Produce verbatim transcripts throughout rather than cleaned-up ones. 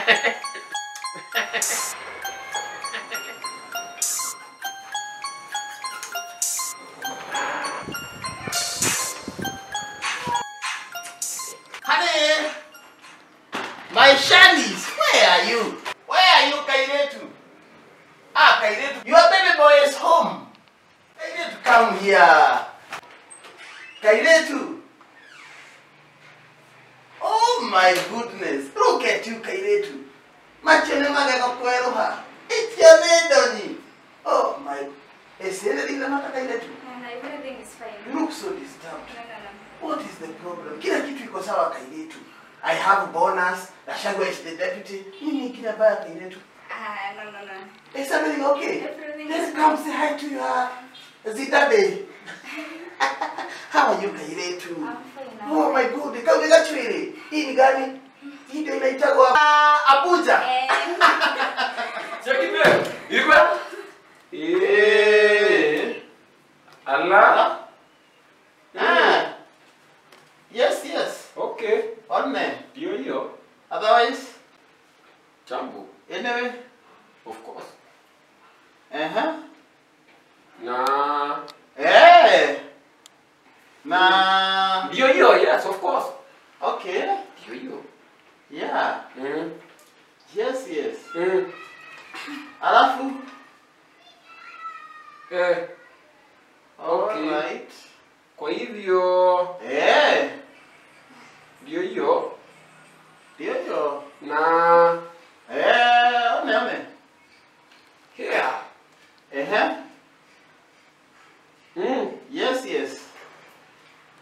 Honey, my shanies, where are you? Where are you, Kairetu? Ah, Kairetu, your baby boy is home. Kairetu, come here. Kairetu. Oh my goodness, look at you, Kairetu. Machene magaka kweruha. It's your nedoni. Oh my, is anything the matter, Kairetu? No, no, everything is fine. You look so disturbed. No, no, no. What is the problem? Kila kitu iko sawa, Kairetu. I have a bonus. Rashagwa is the deputy. Nini kila baya, Kairetu? Ah, no, no, no. Is everything okay? Everything Let's is come fine. say hi to your Zitabe. How are you, Kairetu? I'm fine now. Oh my God, ikaw nika chwele. Hii ni gani? Hii ndio inaitwa Abuja. Eh. Cheki bebe. Ilikuwa eh Allah. Ah. Yes, yes. Okay. Onne. Ndio hiyo. Otherwise, Jambo. anyway. Of course. Uh-huh. Na Eh. Na. ndio hiyo, yes, of course. Okay. Ndio hiyo. Yeah. Mm. Yes, yes. Mm. Alafu. Eh. Okay. Alright. Kwa hivyo Eh. ndio hiyo. Ndio hiyo. Na Eh, one one. here. Eh. Mm. Yes, yes.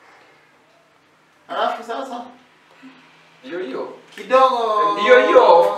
Alafu sasa Ndio hiyo. kidogo. Ndio hiyo, of